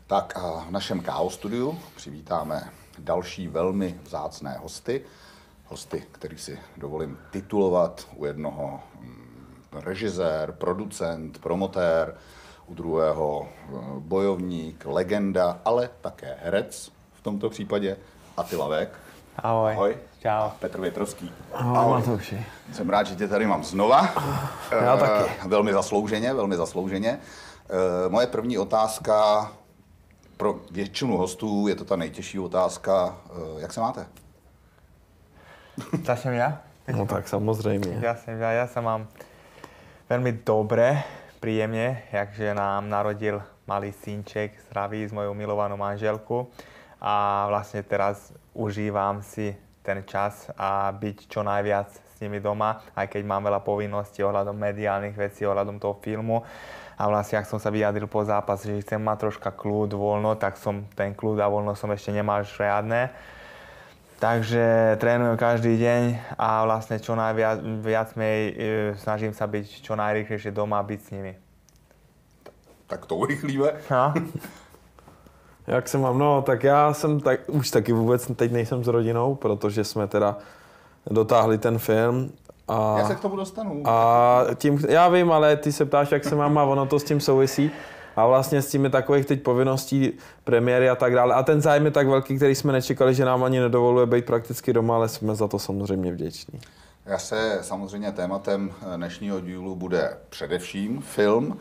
Tak a v našem KO studiu přivítáme další velmi vzácné hosty. Hosty, který si dovolím titulovat u jednoho režisér, producent, promotér, u druhého bojovník, legenda, ale také herec v tomto případě Attila Vek. Ahoj. Ahoj. Čau. Petr Větrovský. Ahoj, Matouši. Jsem rád, že tě tady mám znova. Já taky. Velmi zaslouženě, velmi zaslouženě. Moje první otázka, pro většinu hostů je to ta nejtěžší otázka. Jak se máte? Začnem ja? No tak samozřejmě. Ja sa mám veľmi dobre, príjemne, jakže nám narodil malý synček, zdravý, s mojou milovanou manželkou. A vlastne teraz užívam si ten čas a byť čo najviac s nimi doma, aj keď mám veľa povinností ohľadom mediálnych vecí, ohľadom toho filmu. A vlastne, ak som sa vyjadril po zápase, že chcem mať troška kľud, voľno, tak som ten kľud a voľno som ešte nemal žiadne. Takže trénujem každý deň a vlastne čo najviac snažím sa byť čo najrýchlejšie doma a byť s nimi. Tak to urychlíme. No. Jak se mám? No, tak já jsem už taky vůbec teď nejsem s rodinou, protože jsme teda dotáhli ten film. A, já se k tomu dostanu. A tím, já vím, ale ty se ptáš, jak se mám a ono to s tím souvisí. A vlastně s tím je takových teď povinností, premiéry a tak dále. A ten zájem je tak velký, který jsme nečekali, že nám ani nedovoluje být prakticky doma, ale jsme za to samozřejmě vděční. Já se samozřejmě tématem dnešního dílu bude především film.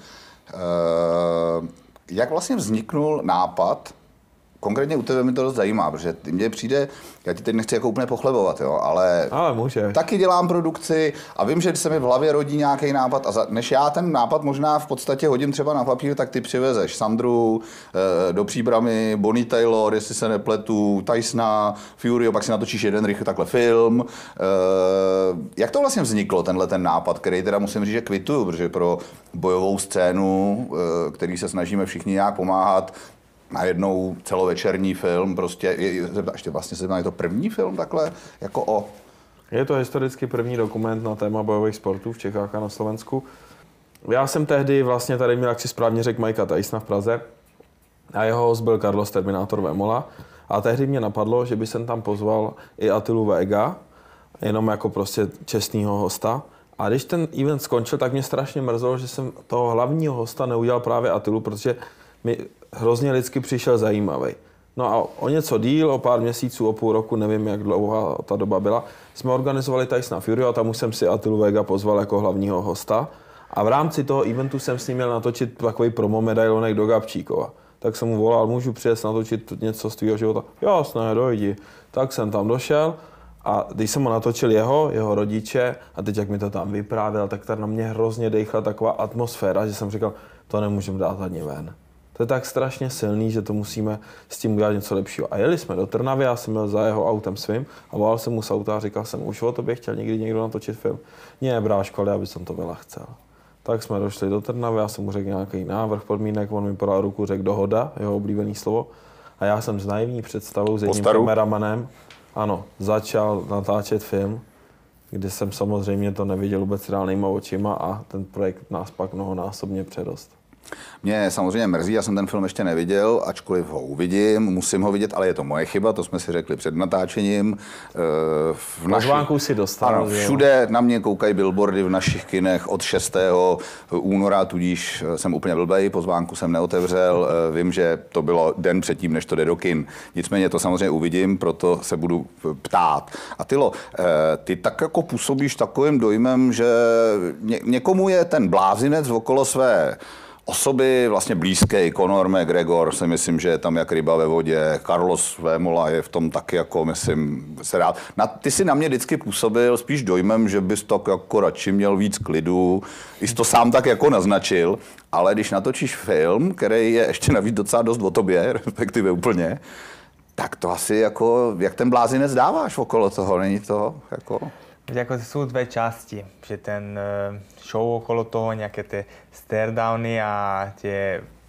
Jak vlastně vzniknul nápad? Konkrétně u tebe mi to dost zajímá, protože mně přijde, já ti teď nechci jako úplně pochlebovat, jo, ale může. Taky dělám produkci a vím, že se mi v hlavě rodí nějaký nápad a než já ten nápad možná v podstatě hodím třeba na papír, tak ty přivezeš Sandru do Příbramy, Bonnie Taylor, jestli se nepletu, Tysona, Fury, pak si natočíš jeden rychle takhle film. Jak to vlastně vzniklo, tenhle ten nápad, který teda musím říct, že kvituju, protože pro bojovou scénu, který se snažíme všichni nějak pomáhat, najednou celovečerní film, prostě, ještě vlastně se je to první film takhle, jako o... Je to historicky první dokument na téma bojových sportů v Čechách a na Slovensku. Já jsem tehdy vlastně tady měl, jak si správně řekl, Mikea Tysona v Praze a jeho host byl Carlos Terminator Vémola a tehdy mě napadlo, že by jsem tam pozval i Attilu Vega, jenom jako prostě čestného hosta. A když ten event skončil, tak mě strašně mrzelo, že jsem toho hlavního hosta neudělal právě Attilu, protože mi hrozně lidsky přišel zajímavý. No a o něco díl, o pár měsíců, o půl roku, nevím, jak dlouhá ta doba byla, jsme organizovali Tysona Fury a tam už jsem si Attilu Vega pozval jako hlavního hosta. A v rámci toho eventu jsem s ním měl natočit takový promo medailonek do Gabčíkova. Tak jsem mu volal, můžu přijet natočit něco z tvýho života? Jasné, dojdi. Tak jsem tam došel a když jsem mu natočil jeho rodiče a teď jak mi to tam vyprávěl, tak tady na mě hrozně dejchla taková atmosféra, že jsem říkal, to nemůžeme dát ani ven. To je tak strašně silný, že to musíme s tím udělat něco lepšího. A jeli jsme do Trnavy, já jsem byl za jeho autem svým a volal jsem mu z auta a říkal jsem, už o tobě chtěl někdy někdo natočit film. Ne, bráško, ale já bych to byla chcel. Tak jsme došli do Trnavy, já jsem mu řekl nějaký návrh podmínek, on mi podal ruku, řekl dohoda, jeho oblíbený slovo. A já jsem s naivní představou, s jedním kameramanem, ano, začal natáčet film, kde jsem samozřejmě to neviděl vůbec reálnýma očima a ten projekt nás pak mnohonásobně přerost. Mě samozřejmě mrzí, já jsem ten film ještě neviděl, ačkoliv ho uvidím, musím ho vidět, ale je to moje chyba, to jsme si řekli před natáčením. Pozvánku si dostal. Ano, všude na mě koukají billboardy v našich kinech od 6. února, tudíž jsem úplně blbej, pozvánku jsem neotevřel, vím, že to bylo den předtím, než to jde do kin. Nicméně to samozřejmě uvidím, proto se budu ptát. Attilo, ty tak jako působíš takovým dojmem, že někomu je ten blázinec okolo své osoby vlastně blízké, Conor McGregor, si myslím, že je tam jak ryba ve vodě, Carlos Vémola je v tom taky jako, myslím, se rád. Ty si na mě vždycky působil spíš dojmem, že bys tak jako radši měl víc klidu, jsi to sám tak jako naznačil, ale když natočíš film, který je ještě navíc docela dost o tobě, respektive úplně, tak to asi jako, jak ten blázinec dáváš okolo toho, není to jako... Ako sú dve časti, že ten show okolo toho, nejaké tie stare-downy a tie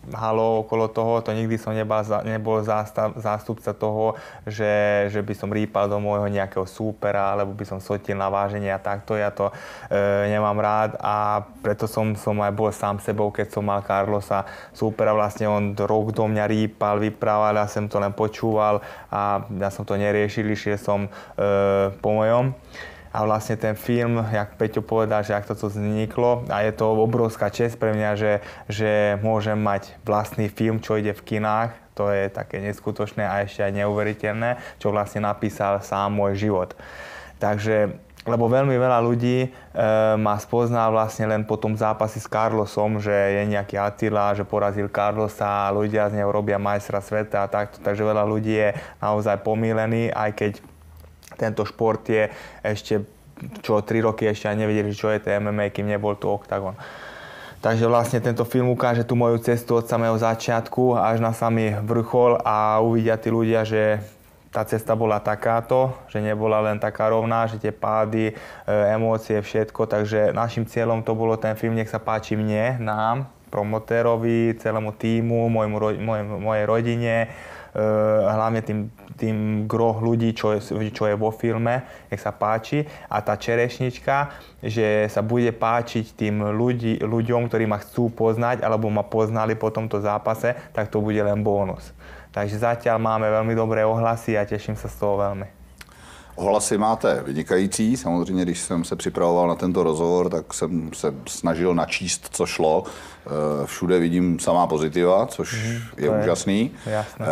halo okolo toho, to nikdy som nebol zástupca toho, že by som rýpal do môjho nejakého súpera, alebo by som sotil na váženie a takto. Ja to nemám rád a preto som aj bol sám sebou, keď som mal Carlosa súpera. Vlastne on rok do mňa rýpal, vyprával, ja som to len počúval a ja som to neriešil, išiel som po mojom. A vlastne ten film, jak Peťo povedal, že ak toto vzniklo, a je to obrovská česť pre mňa, že môžem mať vlastný film, čo ide v kinách, to je také neskutočné a ešte aj neuveriteľné, čo vlastne napísal sám môj život. Takže, lebo veľmi veľa ľudí ma spoznal vlastne len po tom zápase s Carlosom, že je nejaký Attila, že porazil Carlosa a ľudia z neho robia majstra sveta a takto. Takže veľa ľudí je naozaj pomýlený, aj keď tento šport je ešte, čo 3 roky ešte aj nevedeli, čo je to MMA, kým nebol tu Octagon. Takže vlastne tento film ukáže tú moju cestu od samého začiatku až na samý vrchol a uvidia tí ľudia, že tá cesta bola takáto, že nebola len taká rovná, že tie pády, emócie, všetko. Takže našim cieľom to bolo ten film, nech sa páči mne, nám, promotérovi, celému tímu, mojej rodine, hlavne tým gro ľudí, čo je vo filme, nech sa páči. A tá čerešnička, že sa bude páčiť tým ľuďom, ktorí ma chcú poznať, alebo ma poznali po tomto zápase, tak to bude len bónus. Takže zatiaľ máme veľmi dobré ohlasy a teším sa z toho veľmi. Ohlasy máte vynikající. Samozřejmě, když jsem se připravoval na tento rozhovor, tak jsem se snažil načíst, co šlo. Všude vidím samá pozitiva, což je úžasný. Jasné.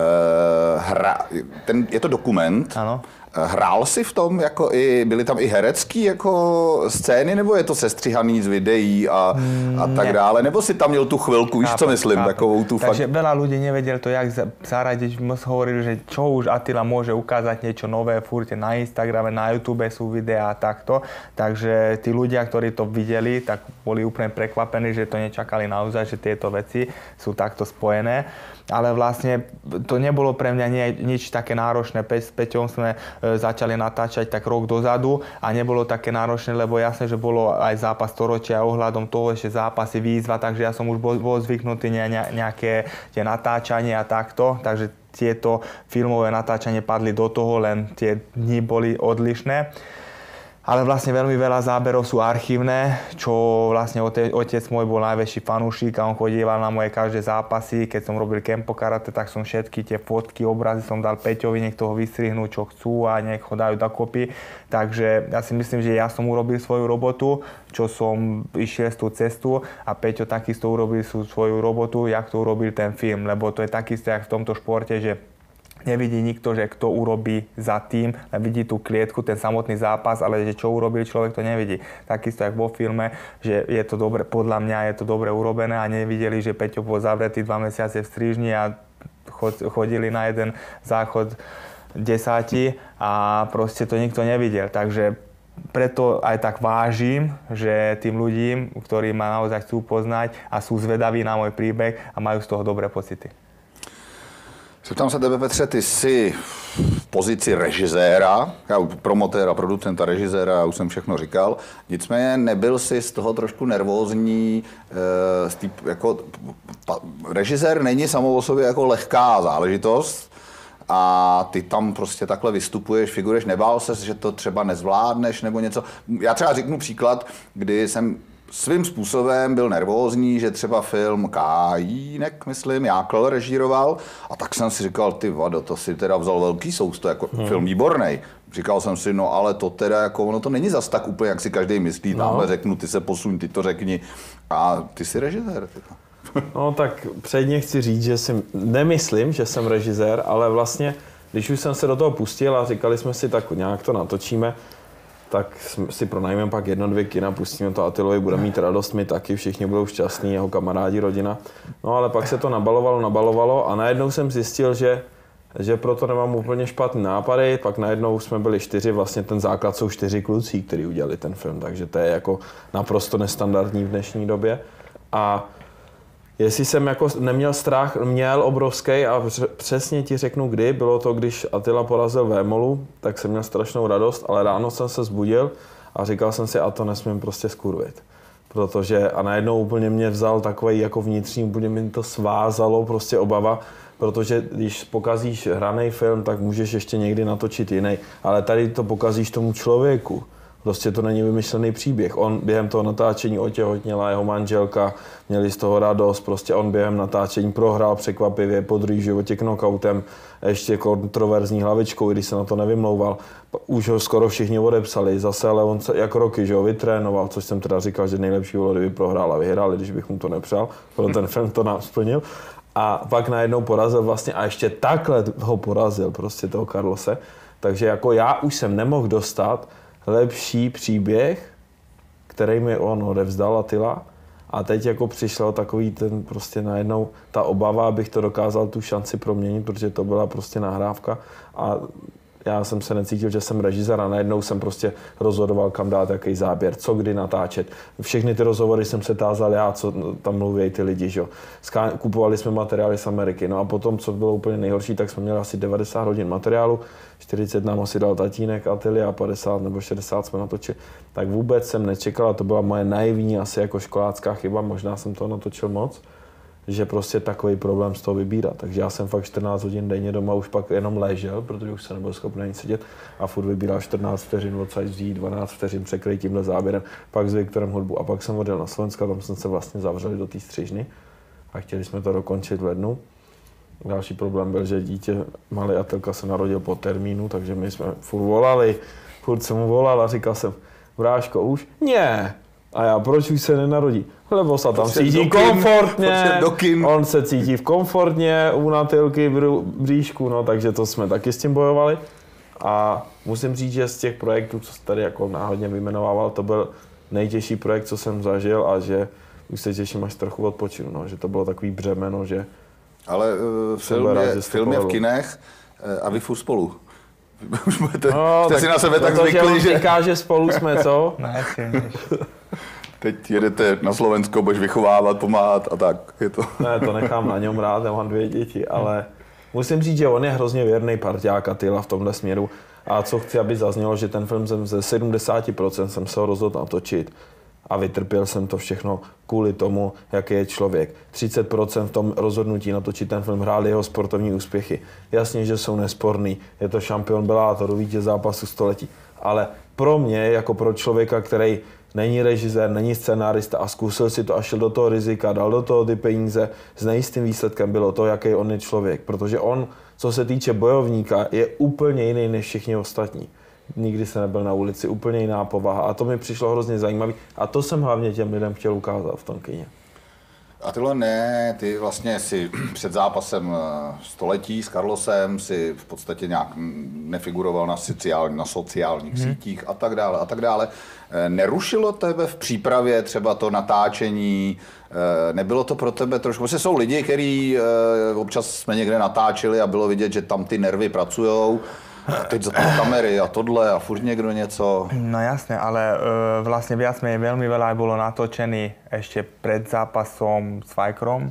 Je to dokument. Ano. Hrál jsi v tom, jako byly tam i herecký jako scény, nebo je to sestřihaný z videí a tak dále, nebo si tam měl tu chvilku, víš, co myslím, takovou tu Takže veľa ľudí nevedel to, jak zaradiť, hovorili, že čo už Attila môže ukázať niečo nové, furt na Instagrame, na YouTube sú videá a takto, takže tí ľudia, ktorí to videli, tak boli úplne prekvapení, že to nečakali naozaj, že tieto veci sú takto spojené. Ale vlastne to nebolo pre mňa nič také náročné. S Peťom sme začali natáčať tak rok dozadu a nebolo také náročné, lebo jasne, že bolo aj zápas storočia ohľadom toho, ešte zápasy, výzva, takže ja som už bol zvyknutý nejaké tie natáčanie a takto, takže tieto filmové natáčanie padli do toho, len tie dni boli odlišné. Ale vlastne veľmi veľa záberov sú archívne, čo vlastne otec môj bol najväčší fanúšik a on chodieval na moje každé zápasy. Keď som robil Kempo karate, tak som všetky tie fotky, obrazy som dal Peťovi, nech toho vystrihnú, čo chcú a nech ho dajú dokopy. Takže ja si myslím, že ja som urobil svoju robotu, čo som išiel z tú cestu a Peťo takisto urobil svoju robotu, jak to urobil ten film. Lebo to je takisto jak v tomto športe, že nevidí nikto, že kto urobí za tým, vidí tú klietku, ten samotný zápas, ale že čo urobil človek, to nevidí. Takisto jak vo filme, že je to dobre, podľa mňa je to dobre urobené a nevideli, že Peťo bol zavretý 2 mesiace v strižni a chodili na jeden záchod 10 a proste to nikto nevidel. Takže preto aj tak vážim, že tým ľudím, ktorí ma naozaj chcú poznať a sú zvedaví na môj príbeh a majú z toho dobré pocity. Zeptám se tebe, Petře, ty jsi v pozici režiséra, promotéra, producenta, režiséra, já už jsem všechno říkal, nicméně nebyl jsi z toho trošku nervózní, jako režisér není samou o sobě jako lehká záležitost a ty tam prostě takhle vystupuješ, figuruješ, nebál ses, že to třeba nezvládneš nebo něco. Já třeba řeknu příklad, kdy jsem svým způsobem byl nervózní, že třeba film Kajínek, myslím, Jákl režíroval a tak jsem si říkal, ty vado, to si teda vzal velký sousto, jako film výbornej. Říkal jsem si, no ale to teda, jako ono to není zas tak úplně, jak si každý myslí, tamhle řeknu, ty se posuň, ty to řekni a ty jsi režisér. No tak předně chci říct, že si nemyslím, že jsem režisér, ale vlastně, když už jsem se do toho pustil a říkali jsme si, tak nějak to natočíme, tak si pronajmeme pak 1-2 kina, pustíme to Attilovi, bude mít radost, my taky, všichni budou šťastní, jeho kamarádi, rodina. No ale pak se to nabalovalo a najednou jsem zjistil, že proto nemám úplně špatný nápady, pak najednou jsme byli 4, vlastně ten základ jsou 4 kluci, kteří udělali ten film, takže to je jako naprosto nestandardní v dnešní době. A jestli jsem jako neměl strach, měl obrovský a přesně ti řeknu kdy, bylo to, když Attila porazil Vémolu, tak jsem měl strašnou radost, ale ráno jsem se zbudil a říkal jsem si, a to nesmím prostě skurvit. protože a najednou úplně mě vzal takový jako vnitřní, úplně mi to svázalo, prostě obava, protože když pokazíš hraný film, tak můžeš ještě někdy natočit jiný, ale tady to pokazíš tomu člověku. Prostě to není vymyšlený příběh. On během toho natáčení otěhotněla, jeho manželka, měli z toho radost, prostě on během natáčení prohrál překvapivě po druhém životě knockoutem, ještě kontroverzní hlavičkou, i když se na to nevymlouval. Už ho skoro všichni odepsali, zase ale on se jak roky, že ho vytrénoval, což jsem teda říkal, že nejlepší bylo, kdyby prohrál a vyhrál, když bych mu to nepřál, protože ten film to nám splnil. A pak najednou porazil vlastně a ještě takhle ho porazil prostě toho Carlose. Takže jako já už jsem nemohl dostat lepší příběh, který mi on odevzdal Attila. A teď jako přišel takový ten prostě najednou ta obava, abych to dokázal tu šanci proměnit, protože to byla prostě nahrávka. A já jsem se necítil, že jsem režisér a najednou jsem prostě rozhodoval, kam dát jaký záběr, co kdy natáčet. Všechny ty rozhovory jsem se tázal já, co tam mluví ty lidi, že jo. Kupovali jsme materiály z Ameriky, no a potom, co bylo úplně nejhorší, tak jsme měli asi 90 hodin materiálu, 40 nám asi dal tatínek Attilia a 50 nebo 60 jsme natočili. Tak vůbec jsem nečekal, a to byla moje naivní asi jako školácká chyba, možná jsem to natočil moc, že prostě takový problém z toho vybírat. Takže já jsem fakt 14 hodin denně doma už pak jenom ležel, protože už se nebyl schopný ani sedět a furt vybíral 14 vteřin odsaď vzít, 12 vteřin překryt tímhle záběrem, pak s Viktorem hudbu a pak jsem odjel na Slovensko, tam jsme se vlastně zavřeli do té střižny a chtěli jsme to dokončit v lednu. Další problém byl, že dítě, malý Atilka se narodil po termínu, takže my jsme furt jsem mu volal a říkal jsem, Bráško, už? Ne. A já, proč už se nenarodí? Lebo se tam cítí komfortně, on se cítí komfortně u Natylky bříšku, no, takže to jsme taky s tím bojovali. A musím říct, že z těch projektů, co jsi tady jako náhodně vyjmenovával, to byl nejtěžší projekt, co jsem zažil a že už se těším, až trochu odpočinu, no, že to bylo takový břemeno, že... Ale film je v kinech a vy furt spolu. Už jste si na sebe tak zvykli, že... říká, že spolu jsme, co? Teď jedete na Slovensko, budeš vychovávat, pomáhat a tak. Je to... Ne, to nechám na něm rád, já mám 2 děti, ale musím říct, že on je hrozně věrný parťák Attila v tomhle směru. A co chci, aby zaznělo, že ten film jsem ze 70% jsem se ho rozhodl natočit. A vytrpěl jsem to všechno kvůli tomu, jaký je člověk. 30% v tom rozhodnutí natočit ten film hráli jeho sportovní úspěchy. Jasně, že jsou nesporný. Je to šampion Bellatoru, vítěz zápasu století. Ale pro mě, jako pro člověka, který není režisér, není scenárista a zkusil si to a šel do toho rizika, dal do toho ty peníze, s nejistým výsledkem bylo to, jaký on je člověk. Protože on, co se týče bojovníka, je úplně jiný než všichni ostatní. Nikdy se nebyl na ulici, úplně jiná povaha a to mi přišlo hrozně zajímavé a to jsem hlavně těm lidem chtěl ukázat v tom kině. Attilo, ne, ty vlastně si před zápasem století s Carlosem si v podstatě nějak nefiguroval na sociálních sítích a tak dále. Nerušilo tebe v přípravě třeba to natáčení? Nebylo to pro tebe trošku? Protože jsou lidi, kteří občas jsme někde natáčeli a bylo vidět, že tam ty nervy pracujou. Teď za to kamery a tohle a furt někdo něco. No jasne, ale vlastne viac menej veľmi veľa aj bolo natočený ešte pred zápasom s Fajkrom.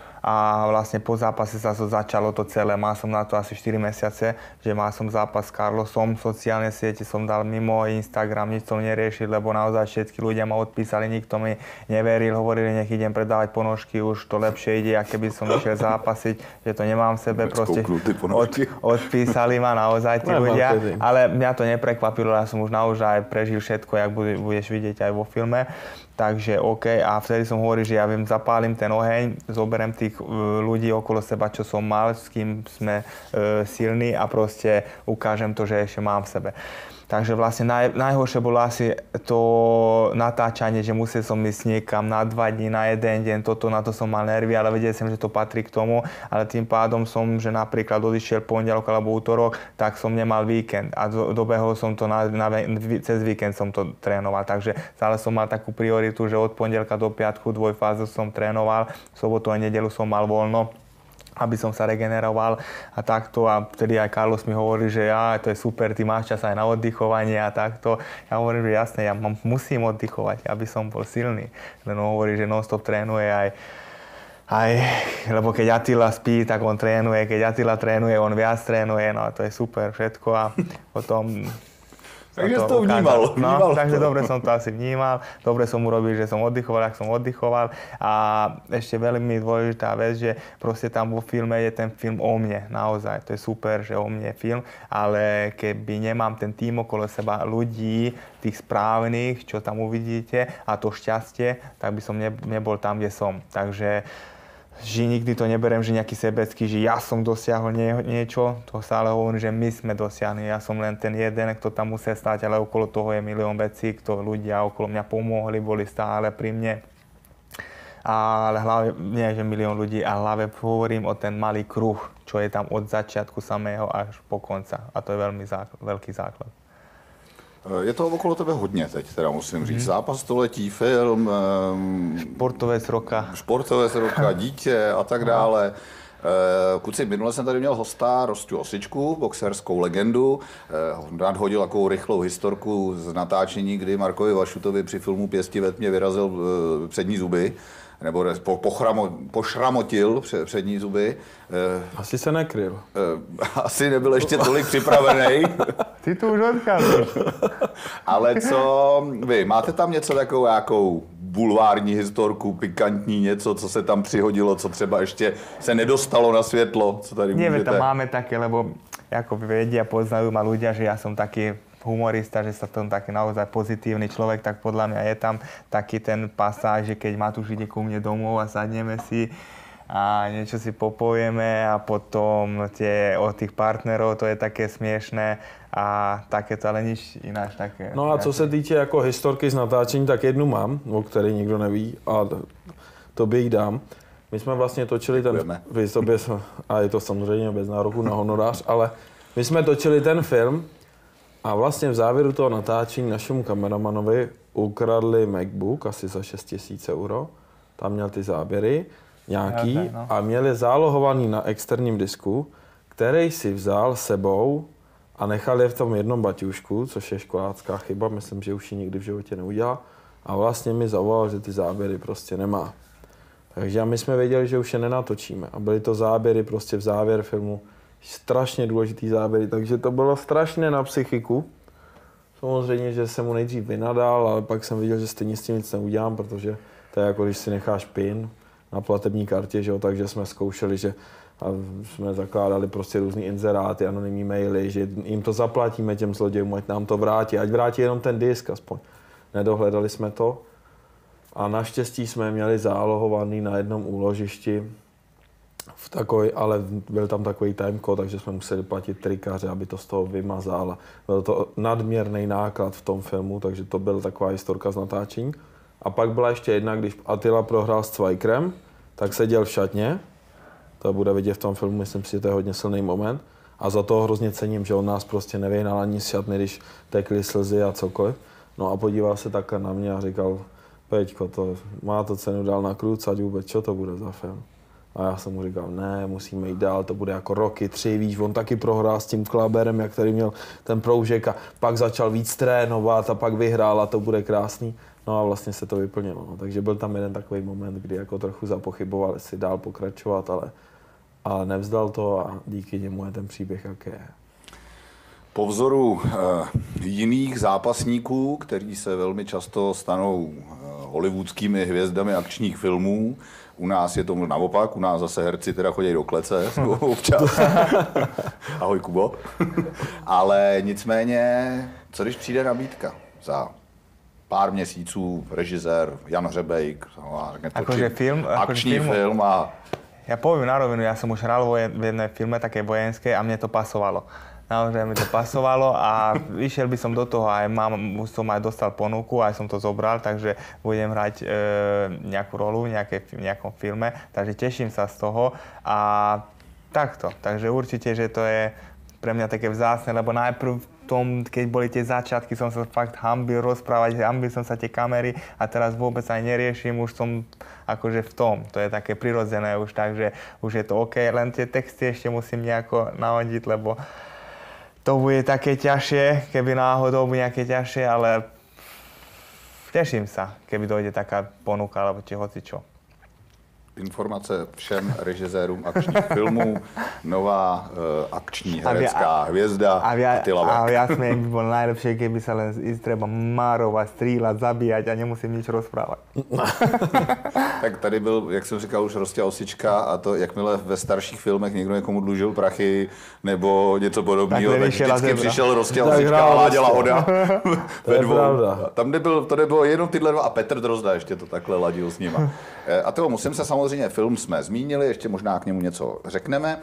A vlastne po zápase sa to začalo to celé. Mal som na to asi 4 mesiace, že mal som zápas s Carlosom, sociálne siete som dal mimo, Instagram, nič som neriešil, lebo naozaj všetky ľudia ma odpísali, nikto mi neveril, hovorili, nech idem predávať ponožky, už to lepšie ide, aké by som išiel zápasiť, že to nemám v sebe, proste odpísali ma naozaj tí ľudia, ale mňa to neprekvapilo, ja som už naozaj prežil všetko, jak budeš vidieť aj vo filme. Takže OK, a vtedy som hovoril, že ja zapálim ten oheň, zoberiem tých ľudí okolo seba, čo som mal, s kým sme silní a proste ukážem to, že ešte mám v sebe. Takže vlastne najhoršie bolo asi to natáčanie, že musel som ísť niekam na 2 dní, na 1 deň, na to som mal nervy, ale vedel som, že to patrí k tomu, ale tým pádom som, že napríklad odišiel pondelok alebo útorok, tak som nemal víkend a dobehol som to cez víkend som to trénoval, takže stále som mal takú prioritu, že od pondelka do piatku dvojfázu som trénoval, sobotu a nedeľu som mal voľno, aby som sa regeneroval a takto. A vtedy aj Carlos mi hovorí, že to je super, ty máš čas aj na oddychovanie a takto. Ja hovorím, že jasné, ja musím oddychovať, aby som bol silný. Len on hovorí, že non-stop trénuje aj lebo keď Attila spí, tak on trénuje, keď Attila trénuje, on viac trénuje, no a to je super všetko a potom... Takže jsi to vnímal. No, takže dobre som to asi vnímal, dobre som urobil, že som oddychoval, jak som oddychoval. A ešte veľmi dôležitá vec, že proste tam vo filme je ten film o mne, naozaj. To je super, že o mne je film, ale keby nemám ten tým okolo seba ľudí, tých správnych, čo tam uvidíte a to šťastie, tak by som nebol tam, kde som. Takže že nikdy to neberiem, že nejaký sebecký, že ja som dosiahol niečo, to stále hovorím, že my sme dosiahli, ja som len ten jeden, kto tam musel stať, ale okolo toho je milión vecí, kto ľudia okolo mňa pomohli, boli stále pri mne. Ale hlavne, nie že milión ľudí, ale hlavne hovorím o ten malý kruh, čo je tam od začiatku samého až po konca. A to je veľmi veľký základ. Je toho okolo tebe hodně teď, teda musím říct. Zápas století, film, športovec roka, dítě a tak dále. Kluci, minule jsem tady měl hosta Rosťu Osičku, boxerskou legendu. Nadhodil takovou rychlou historku z natáčení, kdy Markovi Vašutovi při filmu Pěsti ve tmě vyrazil přední zuby. Nebo pošramotil přední zuby. Asi se nekryl. Asi nebyl ještě tolik připravený. Ty tu už odcházíš. Ale co vy, máte tam něco takovou nějakou bulvární historku, pikantní, něco, co se tam přihodilo, co třeba ještě se nedostalo na světlo, co tady Nie, můžete? tam máme také, lebo ako vedia, poznajú ma ľudia, že ja som taký humorista, že som taký naozaj pozitívny človek, tak podľa mňa je tam taký ten pasáž, že keď Matúš ide ku mne domov a sadneme si a niečo si popovieme a potom od tých partnerov to je také smiešné a takéto, ale nič ináč také. No a co se týče jako historky z natáčení, tak jednu mám, o které nikdo neví a tobě ji dám. My jsme vlastně točili a je to samozřejmě bez nároku na honorář, ale my jsme točili ten film a vlastně v závěru toho natáčení našemu kameramanovi ukradli MacBook asi za 6 000 euro. Tam měl ty záběry nějaký a měl je zálohovaný na externím disku, který si vzal sebou a nechal je v tom jednom baťušku, což je školácká chyba, myslím, že už ji nikdy v životě neudělal. A vlastně mi zavolal, že ty záběry prostě nemá. Takže my jsme věděli, že už je nenatočíme. A byly to záběry prostě v závěr filmu. Strašně důležitý záběry, takže to bylo strašně na psychiku. Samozřejmě, že jsem mu nejdřív vynadal, ale pak jsem viděl, že stejně s tím nic neudělám, protože to je jako když si necháš PIN na platební kartě, že jo, takže jsme zkoušeli, že a jsme zakládali prostě různý inzeráty, anonymní maily, že jim to zaplatíme těm zlodějům, ať nám to vrátí, ať vrátí jenom ten disk aspoň. Nedohledali jsme to a naštěstí jsme měli zálohovaný na jednom úložišti ale byl tam takový timecode, takže jsme museli platit trikáře, aby to z toho vymazal. Byl to nadměrný náklad v tom filmu, takže to byla taková historka z natáčení. A pak byla ještě jedna, když Attila prohrál s Cvajkrem, tak seděl v šatně. To bude vidět v tom filmu, myslím si, že to je hodně silný moment. A za to hrozně cením, že on nás prostě nevyhnal ani z šatny, když tekly slzy a cokoliv. No a podíval se takhle na mě a říkal, Peťko, to má to cenu dál nakrúcať vůbec, čo to bude za film? A já jsem mu říkal, ne, musíme jít dál, to bude jako roky 3, víš, on taky prohrál s tím Klaberem, jak tady měl ten proužek a pak začal víc trénovat a pak vyhrál a to bude krásný. No a vlastně se to vyplnilo, no. Takže byl tam jeden takový moment, kdy jako trochu zapochyboval, jestli dál pokračovat, ale nevzdal to a díky němu je ten příběh, jaký je. Po vzoru jiných zápasníků, kteří se velmi často stanou hollywoodskými hvězdami akčních filmů, u nás je to naopak, u nás zase herci teda chodí do klece občas. Ahoj, Kubo. Ale nicméně, co když přijde nabídka za pár měsíců, režisér Jan Hřebejk, akože film, akční film a... Ja poviem na rovinu, ja som už hral v jednej filme také vojenskej a mne to pasovalo. Naozaj mi to pasovalo a išiel by som do toho, som aj dostal ponuku, aj som to zobral, takže budem hrať nejakú rolu v nejakom filme, takže teším sa z toho a takto. Takže určite, že to je pre mňa také vzácne, lebo najprv keď boli tie začiatky, som sa fakt hambil rozprávať, hambil som sa tie kamery a teraz vôbec aj neriešim, už som akože v tom. To je také prirodzené už, takže už je to OK, len tie texty ešte musím nejako nahodiť, lebo to bude také ťažšie, keby náhodou bude nejaké ťažšie, ale teším sa, keby dojde taká ponuka alebo hocičo. informace všem režisérům akčních filmů. Nová akční herecká hvězda Attila Vek. A jasné, by bolo najlepšie, keby sa len ísť treba márovať, střílet, zabíjať a nemusím nič rozprávať. Tak tady byl, jak jsem říkal, už Rostě Osička a to, jakmile ve starších filmech někdo někomu dlužil prachy nebo něco podobného, tak vždycky přišel Rostě Osička a Láďa Lahoda. To je pravda. Tam to nebylo jenom tyhle dva a Petr Drozda ještě to takhle ladil s nima. A to musím se samozřejmě, film jsme zmínili, ještě možná k němu něco řekneme.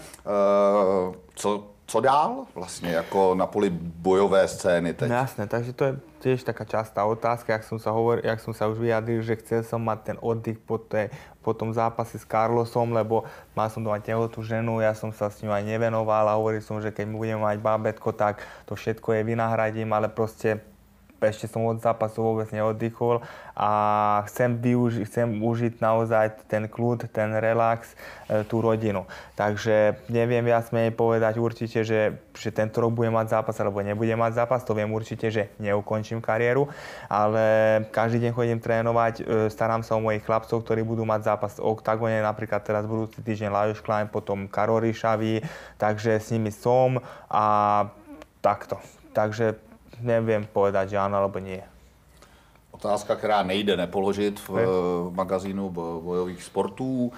Co dál vlastně jako na poli bojové scény teď? No jasné, takže to je tiež taká častá otázka, jak som sa už vyjadril, že chcel som mať ten oddych po tom zápase s Carlosom, lebo mal som doma tehotnú ženu, ja som sa s ňou aj nevenoval a hovoril som, že keď budem mať bábätko, tak to všetko je vynahradím, ale proste ešte som od zápasu vôbec neoddychol a chcem užiť naozaj ten kľud, ten relax, tú rodinu. Takže neviem viac menej povedať určite, že tento rok budem mať zápas alebo nebudem mať zápas. To viem určite, že neukončím kariéru, ale každý deň chodím trénovať, starám sa o mojich chlapcov, ktorí budú mať zápas v oktagone, napríklad teraz budúci týždeň Lajos Klein, potom Karol Ryšavý, takže s nimi som a takto. Takže nevím povedať, že ano alebo nie. Otázka, která nejde nepoložit v magazínu bojových sportů.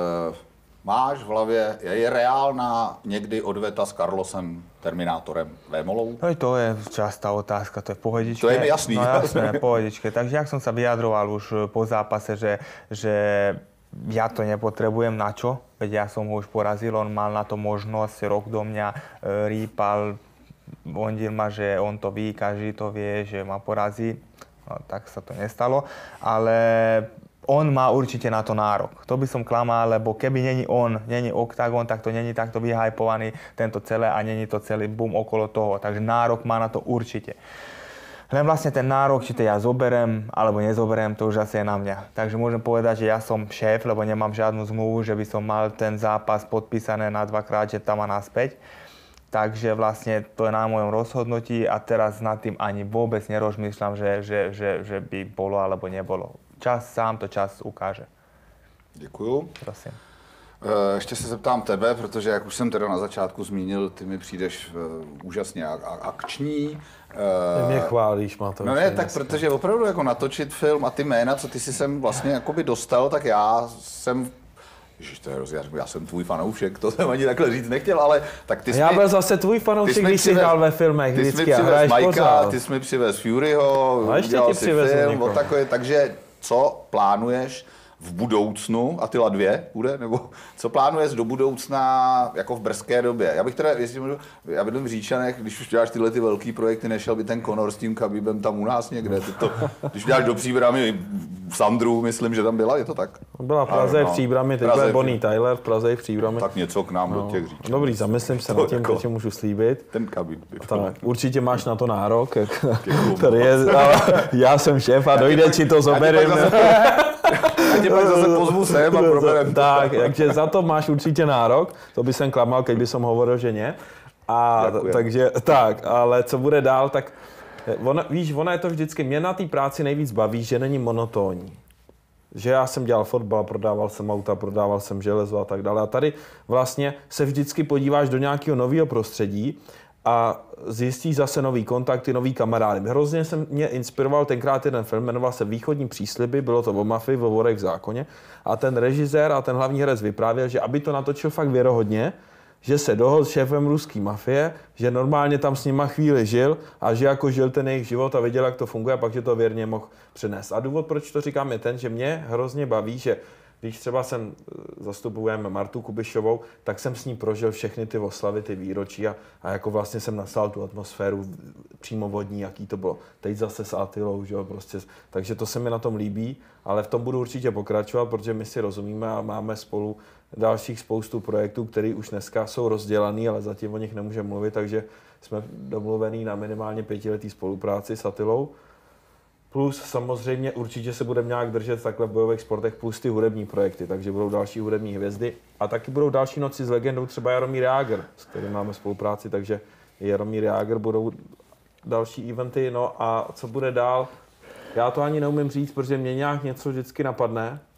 Máš v hlavě, je reálná někdy odveta s Carlosem Terminátorem Vémolou? No to je častá otázka, to je pohodičke. To je mi jasný. No jasné, pohodičke. Takže jak som sa vyjadroval už po zápase, že ja to nepotrebujem na čo, veď ja som ho už porazil, on mal na to možnosť, rok do mňa rýpal, ondil ma, že on to ví, každý to vie, že ma porazí. No, tak sa to nestalo, ale on má určite na to nárok. To by som klamal, lebo keby není oktagon, tak to není takto vyhypovaný tento celé a není to celý boom okolo toho. Takže nárok má na to určite. Len vlastne ten nárok, či to ja zoberem alebo nezoberem, to už asi je na mňa. Takže môžem povedať, že ja som šéf, lebo nemám žiadnu zmluvu, že by som mal ten zápas podpísané na 2-krát, že tam a naspäť. Takže vlastne to je na mojom rozhodnutí a teraz nad tým ani vôbec nerozmýšľam, že by bolo alebo nebolo. Sám to čas ukáže. Děkuju. Prosím. Ještě se zeptám tebe, protože jak už jsem teda na začátku zmínil, ty mi přijdeš úžasně akční. Ty mě chválíš, má to. No ne, tak protože opravdu jako natočit film a ty jména, co ty si sem vlastně jakoby dostal, tak já jsem Ježiš, to je hrozně, já jsem tvůj fanoušek, to jsem ani takhle říct nechtěl, ale tak ty jsi já byl zase tvůj fanoušek, když jsi hrál ve filmech vždycky a hraješ pořád. Ty jsi mi přivez Furyho, udělal si film, takové, takže co plánuješ v budoucnu, Attila 2 bude, nebo co plánuješ do budoucna jako v brzké době? Já bych teda, jestli můžu, já bydlím v Říčanech, když už děláš tyhle ty velký projekty, nešel by ten Conor s tím Khabibem tam u nás někde, když děláš do Příbramy v Sandru, myslím, že tam byla, je to tak? Byla v Praze v Příbrami, teď byl Bonnie Tyler v Praze v Příbrami. Tak něco k nám do těch Říčan. Dobrý, zamyslím se nad tím, to můžu slíbit. Ten Khabib. Tak, určitě máš na to nárok, tady je, já jsem šéf a dojde ti to zoberím. A tě pak zase pozvu sem a proberem. Tak, takže za to máš určitě nárok, to by jsem klamal, keď by som hovoril, že ne. A takže tak, ale co bude dál, tak víš, ona je to vždycky, mě na té práci nejvíc baví, že není monotónní. Že já jsem dělal fotbal, prodával jsem auta, prodával jsem železo a tak dále. A tady vlastně se vždycky podíváš do nějakého nového prostředí a zjistíš zase nový kontakty, nový kamarády. Hrozně mě inspiroval tenkrát jeden film, jmenoval se Východní přísliby, bylo to o mafii, o vorech v zákoně. A ten režisér a ten hlavní herec vyprávěl, že aby to natočil fakt věrohodně, že se dohodl s šéfem ruské mafie, že normálně tam s nima chvíli žil a že jako žil ten jejich život a viděl, jak to funguje a pak, že to věrně mohl přenést. A důvod, proč to říkám, je ten, že mě hrozně baví, že když třeba zastupujeme Martu Kubišovou, tak jsem s ní prožil všechny ty oslavy, ty výročí a jako vlastně jsem nastal tu atmosféru přímo vodní, jaký to bylo. Teď zase s Attilou, že jo, prostě. Takže to se mi na tom líbí, ale v tom budu určitě pokračovat, protože my si rozumíme a máme spolu dalších spoustu projektů, které už dneska jsou rozdělaný, ale zatím o nich nemůžeme mluvit, takže jsme domluvení na minimálně 5letý spolupráci s Attilou. Plus samozřejmě určitě se budeme nějak držet takhle v bojových sportech, plus ty hudební projekty, takže budou další hudební hvězdy. A taky budou další noci s legendou, třeba Jaromír Jágr, s kterým máme spolupráci, takže Jaromír Jágr budou další eventy. No a co bude dál? Já to ani neumím říct, protože mě nějak něco vždycky napadne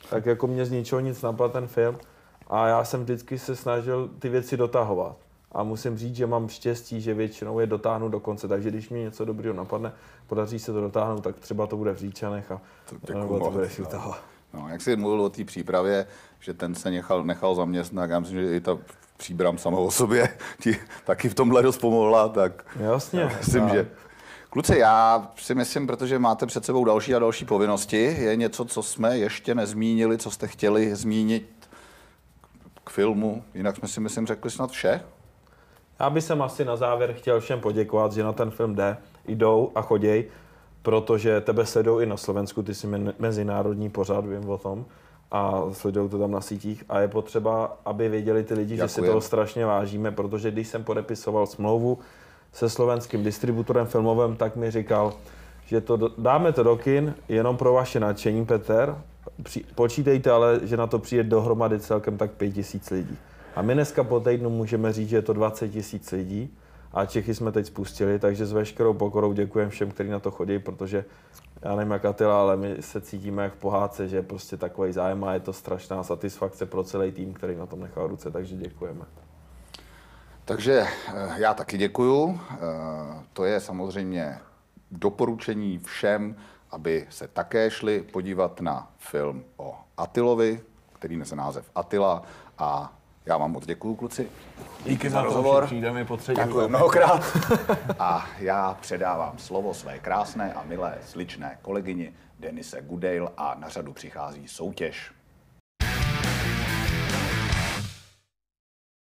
tak jako mě z ničeho nic napadl ten film a já jsem vždycky se snažil ty věci dotahovat. A musím říct, že mám štěstí, že většinou je dotáhnu do konce, takže když mi něco dobrého napadne, podaří se to dotáhnout, tak třeba to bude v Říčanech a nebo to bude Šutava. No, jak jsi mluvil o té přípravě, že ten se nechal zaměstnat, já myslím, že i ta Příbram sama o sobě ti taky v tomhle dost pomohla, tak jasně, myslím, že... Kluci, já si myslím, protože máte před sebou další a další povinnosti, je něco, co jsme ještě nezmínili, co jste chtěli zmínit k filmu, jinak jsme si, myslím, řekli snad vše. Já bych asi na závěr chtěl všem poděkovat, že na ten film jdou a choděj, protože tebe sledují i na Slovensku, ty jsi mezinárodní pořad, vím o tom, a sledují to tam na sítích a je potřeba, aby věděli ty lidi, že si toho strašně vážíme, protože když jsem podepisoval smlouvu se slovenským distributorem filmovým, tak mi říkal, že dáme to do kin jenom pro vaše nadšení, Petr. Počítejte ale, že na to přijde dohromady celkem tak 5 000 lidí. A my dneska po týdnu můžeme říct, že je to 20 000 lidí a Čechy jsme teď spustili, takže s veškerou pokorou děkujeme všem, kteří na to chodí, protože já nevím jak Attila, ale my se cítíme jak v pohádce, že je prostě takový zájem a je to strašná satisfakce pro celý tým, který na tom nechal ruce, takže děkujeme. Takže já taky děkuju. To je samozřejmě doporučení všem, aby se také šli podívat na film o Attilovi, který nese název Attila, a já vám moc děkuju, kluci. Díky za rozhovor. Přijdeme po třetí. Děkuji mnohokrát. A já předávám slovo své krásné a milé sličné kolegyni Denise Gudejl a na řadu přichází soutěž.